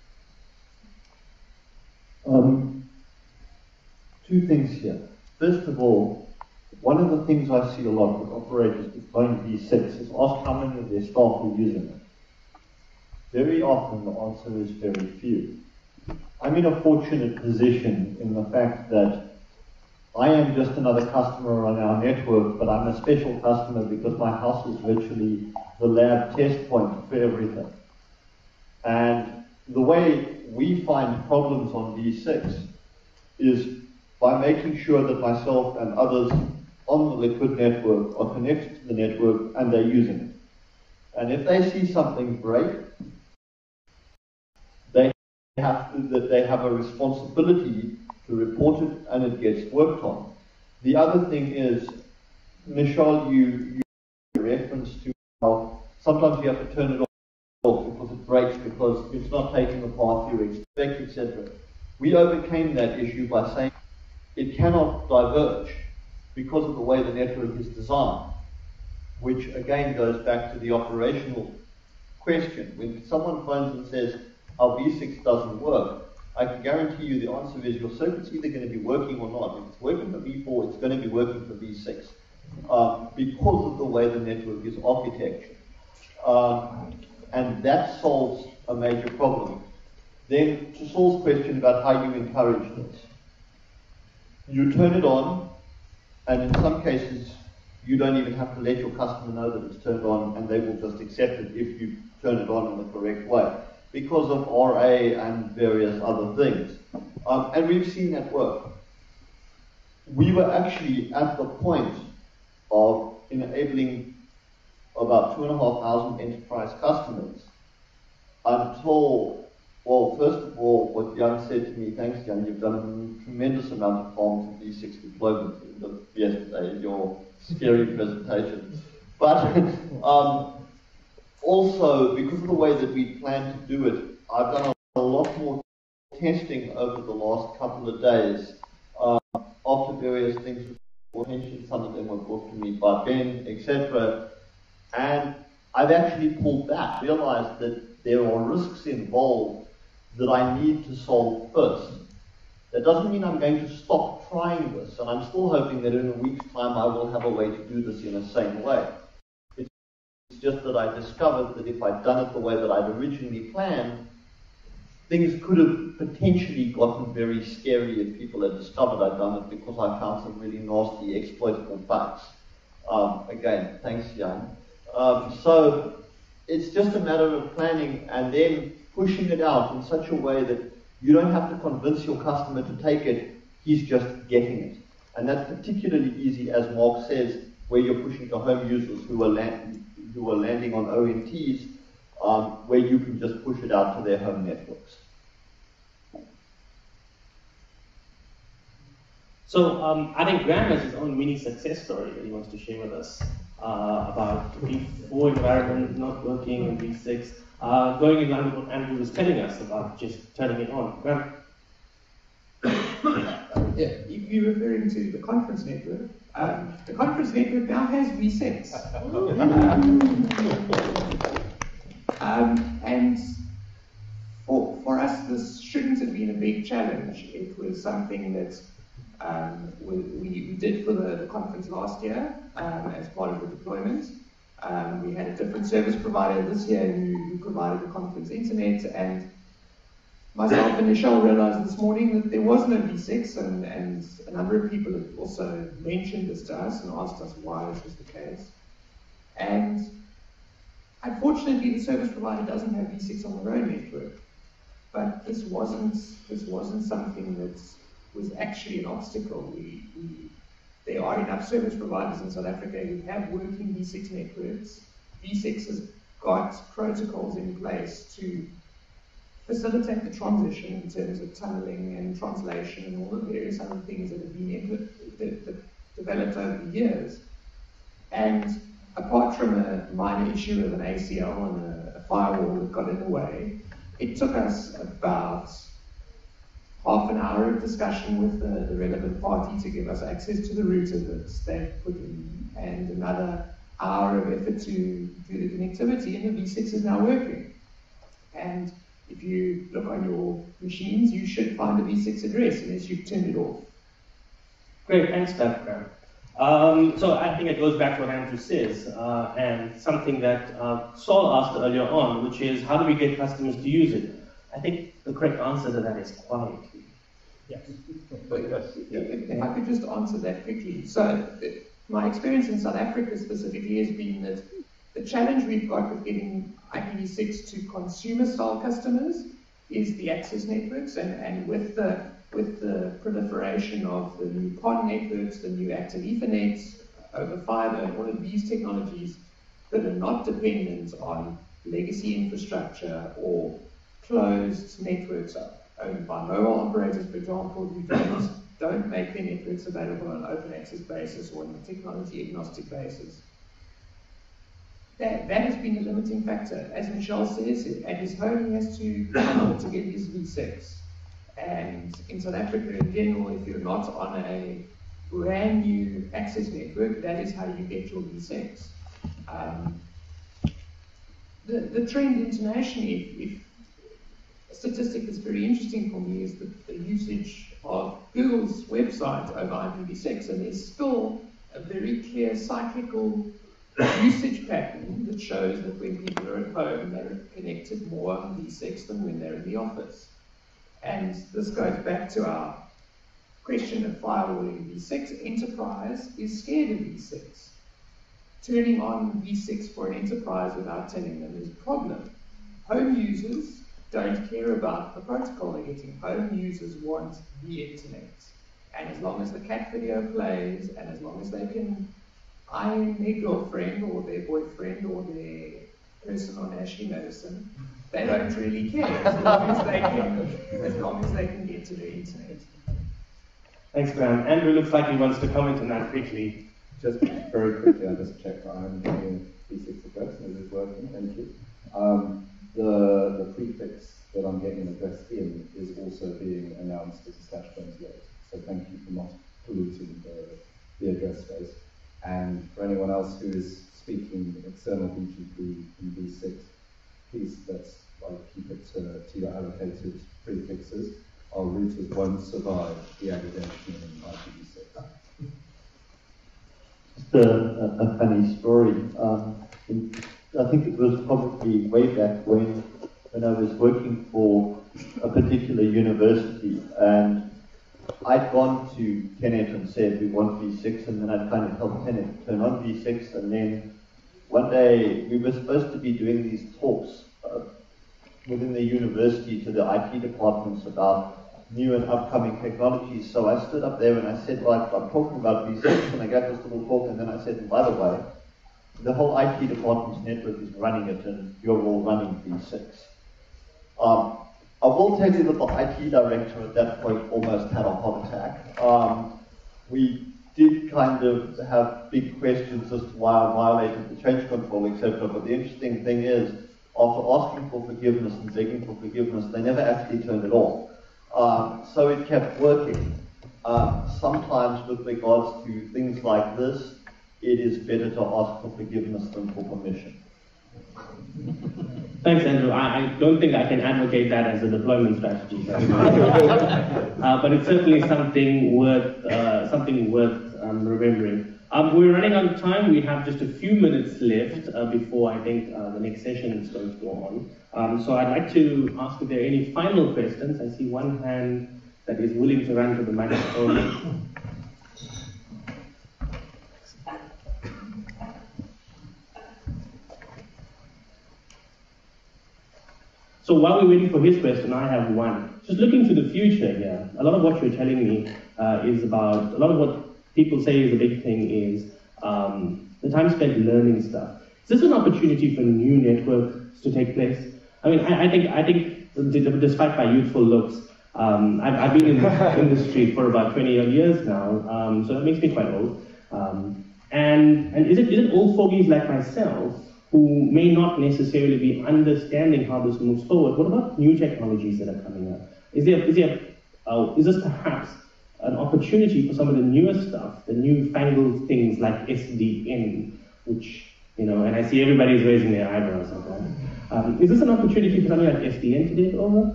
Two things here. First of all, one of the things I see a lot with operators deploying V6 is ask how many of their staff are using it. Very often the answer is very few. I'm in a fortunate position in the fact that I am just another customer on our network, but I'm a special customer because my house is virtually the lab test point for everything. And the way we find problems on V6 is by making sure that myself and others on the Liquid network are connected to the network and they're using it. And if they see something break, they have a responsibility to report it and it gets worked on. The other thing is, Nishal, you referenced to how sometimes you have to turn it off because it breaks, because it's not taking the path you expect, etc. We overcame that issue by saying it cannot diverge because of the way the network is designed, which again goes back to the operational question. When someone phones and says, our V6 doesn't work, I can guarantee you the answer is your circuit's either going to be working or not. If it's working for V4, it's going to be working for V6 because of the way the network is architectured. And that solves a major problem. Then, to Saul's question about how you encourage this, you turn it on, and in some cases, you don't even have to let your customer know that it's turned on, and they will just accept it if you turn it on in the correct way, because of RA and various other things. And we've seen that work. We were actually at the point of enabling about 2,500 enterprise customers until, well, first of all, what Jan said to me, thanks Jan, you've done a tremendous amount of farm to V6 deployment yesterday in your scary presentation. But also, because of the way that we plan to do it, I've done a lot more testing over the last couple of days after various things were mentioned. Some of them were brought to me by Ben, etc. And I've actually pulled back, realized that there are risks involved that I need to solve first. That doesn't mean I'm going to stop trying this, and I'm still hoping that in a week's time I will have a way to do this in a sane way. It's just that I discovered that if I'd done it the way that I'd originally planned, things could have potentially gotten very scary if people had discovered I'd done it, because I found some really nasty exploitable bugs. Again, thanks Jan. So it's just a matter of planning and then pushing it out in such a way that you don't have to convince your customer to take it, he's just getting it. And that's particularly easy, as Mark says, where you're pushing to home users who are landing on ONTs, where you can just push it out to their home networks. So I think Graham has his own mini success story that he wants to share with us about V4 environment not working in V6, going in line with what Andrew was telling us about just turning it on. Graham? If you're referring to the conference network, the conference network now has V6. And for us, this shouldn't have been a big challenge. It was something that we did for the conference last year as part of the deployment. We had a different service provider this year who provided the conference internet, and myself and Nishal realized this morning that there was no V6, and a number of people have also mentioned this to us and asked us why this was the case. And unfortunately, the service provider doesn't have V6 on their own network. But this wasn't something that was actually an obstacle. There are enough service providers in South Africa who have working V6 networks. V6 has got protocols in place to facilitate the transition in terms of tunneling and translation and all the various other things that have been developed over the years. And apart from a minor issue of an ACL and a firewall that got in the way, it took us about half an hour of discussion with the relevant party to give us access to the router that they've put in, and another hour of effort to do the connectivity, and the V6 is now working. And if you look on your machines, you should find the V6 address unless you've turned it off. Great, thanks, Graham. So I think it goes back to what Andrew says, and something that Saul asked earlier on, which is how do we get customers to use it? I think the correct answer to that is quietly. Yes. If I could just answer that quickly. So my experience in South Africa specifically has been that the challenge we've got with getting IPv6 to consumer-style customers is the access networks, and with the proliferation of the new PON networks, the new active Ethernets, over fiber, and all of these technologies that are not dependent on legacy infrastructure or closed networks owned by mobile operators, for example, who don't make their networks available on an open access basis or on a technology agnostic basis. That has been a limiting factor. As Nishal says, at his home he has to tunnel to get his V6. And in South Africa in general, if you're not on a brand new access network, that is how you get your V6. The trend internationally, if a statistic that's very interesting for me is the usage of Google's website over IPv6, and there's still a very clear cyclical usage pattern that shows that when people are at home, they're connected more on V6 than when they're in the office. And this goes back to our question of firewalling V6. Enterprise is scared of V6. Turning on V6 for an enterprise without telling them is a problem. Home users don't care about the protocol they're getting. Home users want the internet. And as long as the cat video plays, and as long as they can iron their girlfriend or their boyfriend or their person on Ashley Maddison, they don't really care as long as they can get to the internet. Thanks, Graham. Andrew looks like he wants to comment on that quickly. Just very quickly, I just checked that I'm getting V6 address and it is working. Thank you. The prefix that I'm getting an address in is also being announced as a /28. So thank you for not polluting the address space. And for anyone else who is speaking external BGP in V6, please let's keep it to your allocated prefixes. Our routers won't survive the aggregation in IPv6. Just a funny story. I think it was probably way back when I was working for a particular university, and I'd gone to Tenet and said we want V6, and then I'd kind of helped Tenet turn on V6, and then one day we were supposed to be doing these talks within the university to the IT departments about new and upcoming technologies. So I stood up there and I said, right, I'm talking about V6, and I gave this little talk, and then I said, and by the way, the whole IT department's network is running it, and you're all running V6. I will tell you that the IT director at that point almost had a heart attack. We did kind of have big questions as to why I violated the change control, etc. But the interesting thing is, after asking for forgiveness and begging for forgiveness, they never actually turned it off. So it kept working. Sometimes with regards to things like this, it is better to ask for forgiveness than for permission. Thanks, Andrew. I don't think I can advocate that as a deployment strategy, but it's certainly something worth remembering. We're running out of time. We have just a few minutes left before I think the next session is going to go on. So I'd like to ask if there are any final questions. I see one hand that is willing to run to the microphone. So while we're waiting for his question, I have one. Just looking to the future here, a lot of what you're telling me is about, a lot of what people say is a big thing is the time spent learning stuff. Is this an opportunity for new networks to take place? I mean, I think despite my youthful looks, I've been in this industry for about 20 odd years now, so that makes me quite old. And is it old fogies like myself who may not necessarily be understanding how this moves forward? What about new technologies that are coming up? Is this perhaps an opportunity for some of the newer stuff, the newfangled things like SDN, which, and I see everybody's raising their eyebrows at that. Is this an opportunity for something like SDN to take over?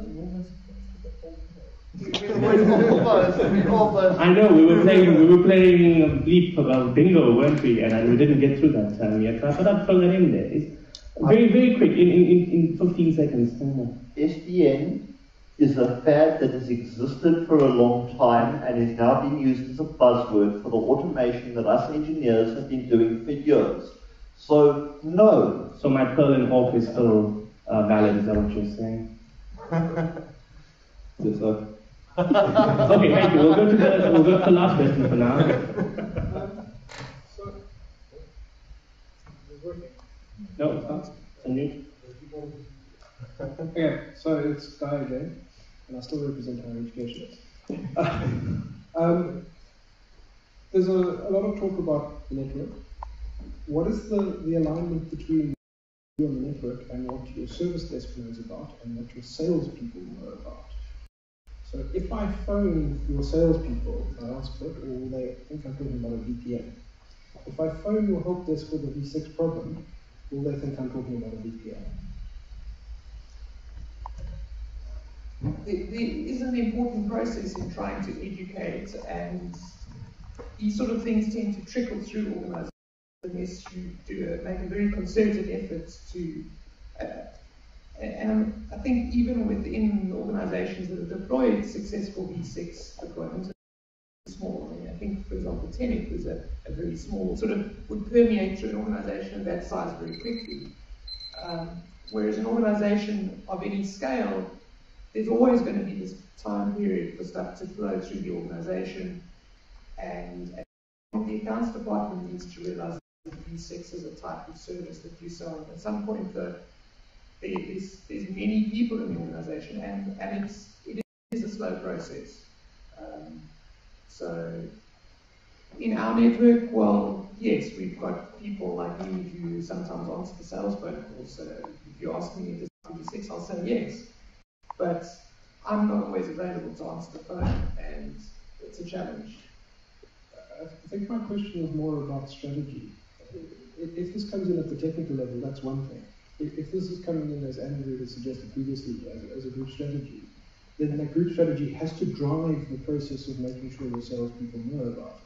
I know, we were playing Bleep bingo, weren't we? And we didn't get through that term yet, so I thought I'd throw that in there. It's very, very quick, in 15 seconds. SDN is a fad that has existed for a long time and is now being used as a buzzword for the automation that us engineers have been doing for years. So, no. So my Perl and Hawk is still valid, is that what you're saying? Yes, sir. Okay, thank you. We'll go to the last question for now. No, it's not. Unmute. Okay, so it's Guy again, and I still represent higher education. There's a lot of talk about the network. What is the alignment between you and the network and what your service desk knows about and what your salespeople know about? So if I phone your salespeople, I ask for it, or will they think I'm talking about a VPN? If I phone your help desk with a V6 problem, will they think I'm talking about a VPN? There is an important process in trying to educate, and these sort of things tend to trickle through organizations unless you make a very concerted effort to. And I think even within organizations that have deployed successful V6 deployments, small. I mean, I think, for example, Telecom was a very small, sort of would permeate through an organization of that size very quickly. Whereas an organization of any scale, there's always going to be this time period for stuff to flow through the organization, and the accounts department needs to realize that V6 is a type of service that you sell. At some point, there's many people in the organization, and it is a slow process. So in our network, well, yes, we've got people like me who sometimes answer the sales phone calls. So if you ask me if it's IPv6, I'll say yes. But I'm not always available to answer the phone, and it's a challenge. I think my question was more about strategy. If this comes in at the technical level, that's one thing. If this is coming in, as Andrew has suggested previously, as a group strategy, then that group strategy has to drive the process of making sure the salespeople know about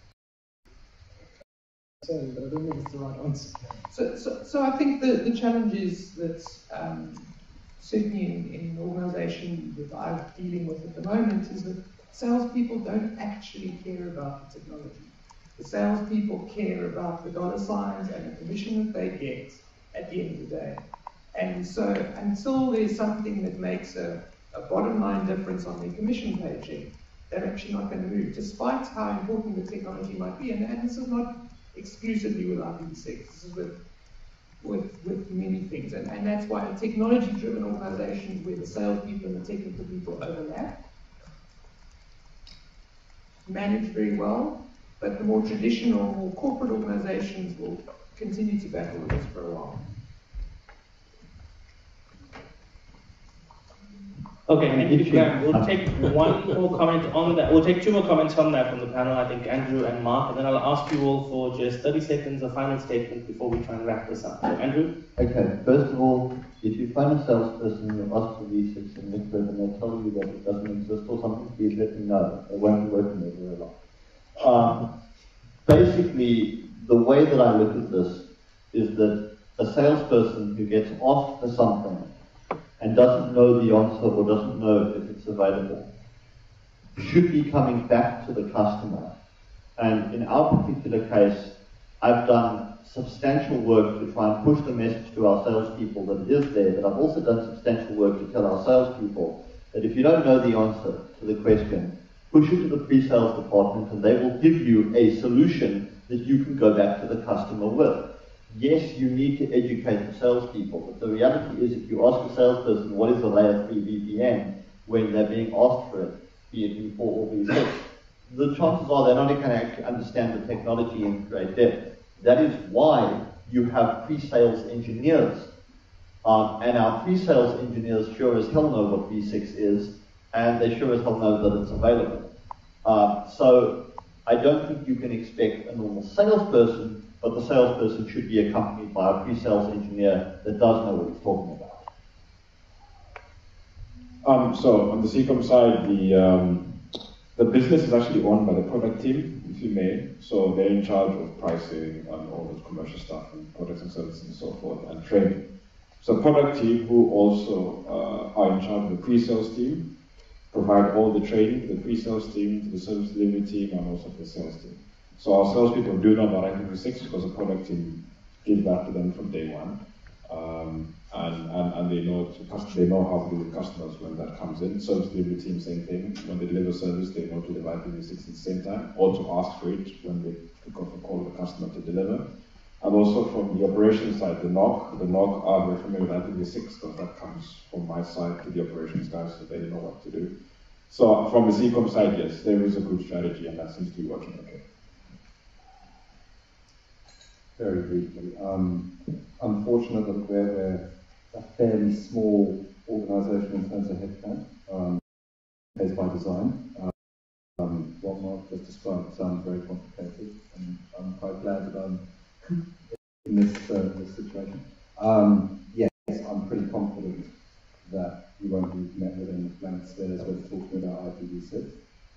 it. But I don't think it's the right answer. So I think the challenge is that certainly in an organisation that I'm dealing with at the moment is that salespeople don't actually care about the technology. The salespeople care about the dollar signs and the commission that they get at the end of the day. And so until there's something that makes a bottom line difference on their commission paycheck, they're actually not going to move, despite how important the technology might be. And this is not exclusively with IPv6, this is with many things. And that's why a technology-driven organization where the salespeople and the technical people overlap, manage very well, but the more traditional, more corporate organizations will continue to battle with this for a while. Okay, thank you. We'll take one more comment on that. We'll take two more comments on that from the panel, I think Andrew and Mark, and then I'll ask you all for just 30 seconds of final statement before we try and wrap this up. So, Andrew? Okay, first of all, if you find a salesperson who asks for V6 and Network and they tell you that it doesn't exist or something, please let me know. They won't be working there very long. Basically, the way that I look at this is that a salesperson who gets asked for something and doesn't know the answer or doesn't know if it's available should be coming back to the customer. And in our particular case, I've done substantial work to try and push the message to our salespeople that it is there, but I've also done substantial work to tell our salespeople that if you don't know the answer to the question, push it to the pre-sales department and they will give you a solution that you can go back to the customer with. Yes, you need to educate the salespeople, but the reality is if you ask a salesperson what is a layer 3 VPN when they're being asked for it, be it V4 or V6, the chances are they're not going to actually understand the technology in great depth. That is why you have pre-sales engineers. And our pre-sales engineers sure as hell know what V6 is, and they sure as hell know that it's available. So I don't think you can expect a normal salesperson, but the salesperson should be accompanied by a pre-sales engineer that does know what he's talking about. So on the SeaCom side, the business is actually owned by the product team, if you may. So they're in charge of pricing and all those commercial stuff and products and services and so forth, and training. So product team, who also are in charge of the pre-sales team, provide all the training to the pre-sales team, to the service delivery team, and also to the sales team. So our salespeople do know about IPv6 because the product team gives that to them from day one. And they know how to deal with customers when that comes in. Service delivery team, same thing. When they deliver service, they know to deliver IPv6 at the same time, or to ask for it when they pick up a call of the customer to deliver. And also from the operations side, the NOC are very familiar with IPv6 because that comes from my side to the operations guys, so they know what to do. So from the SeaCom side, yes, there is a good strategy, and that seems to be working okay. Very briefly, unfortunately, we're a fairly small organisation in terms of headcount. It's by design. What Mark just described sounds very complicated, and I'm quite glad that I'm in this situation. Yes, I'm pretty confident that you won't be met with any blank stares when talking about IPv6.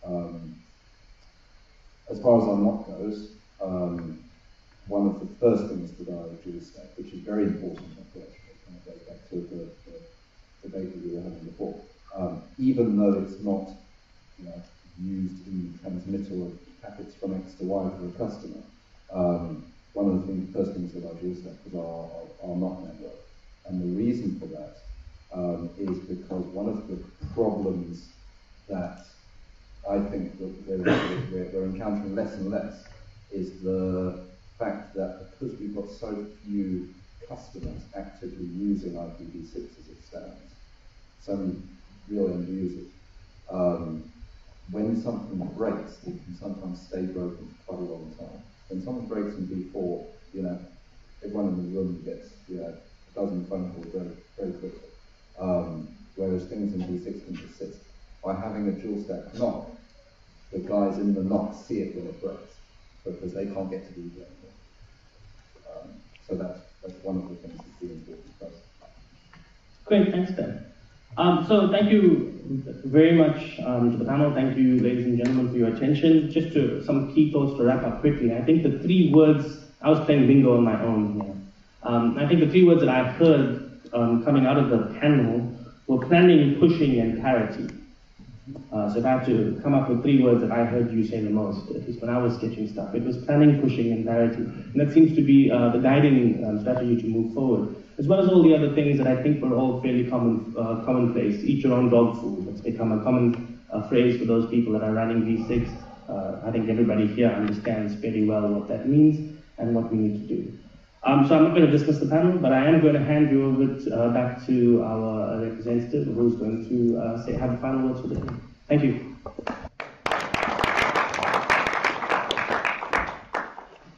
As far as our NOC goes, one of the first things that I do is that, which is very important, unfortunately, and it goes back to the debate that we were having before. Even though it's not used in the transmittal of packets from X to Y for a customer, one of the first things that I do is that is our NOC network. And the reason for that is because one of the problems that I think that we're encountering less and less is the fact that because we've got so few customers actively using IPv6 as it stands, so many real end users, when something breaks, it can sometimes stay broken for quite a long time. When something breaks in V4, everyone in the room gets a dozen phone calls very, very quickly. Whereas things in V6 can persist. By having a dual stack NOC, the guys in the NOC see it when it breaks, because they can't get to the event. So that's one of the things that's really important for us. Great, thanks, Ben. So thank you very much to the panel. Thank you, ladies and gentlemen, for your attention. Just some key thoughts to wrap up quickly. I think the three words, I was playing bingo on my own here. I think the three words that I heard coming out of the panel were planning, pushing, and clarity. So if I had to come up with three words that I heard you say the most, at least when I was sketching stuff, it was planning, pushing, and clarity. And that seems to be the guiding strategy to move forward, as well as all the other things that I think were all fairly commonplace. Eat your own dog food. That's become a common phrase for those people that are running V6. I think everybody here understands very well what that means and what we need to do. So I'm not going to discuss the panel, but I am going to hand you over back to our representative, who's going to have the final words for the day. Thank you.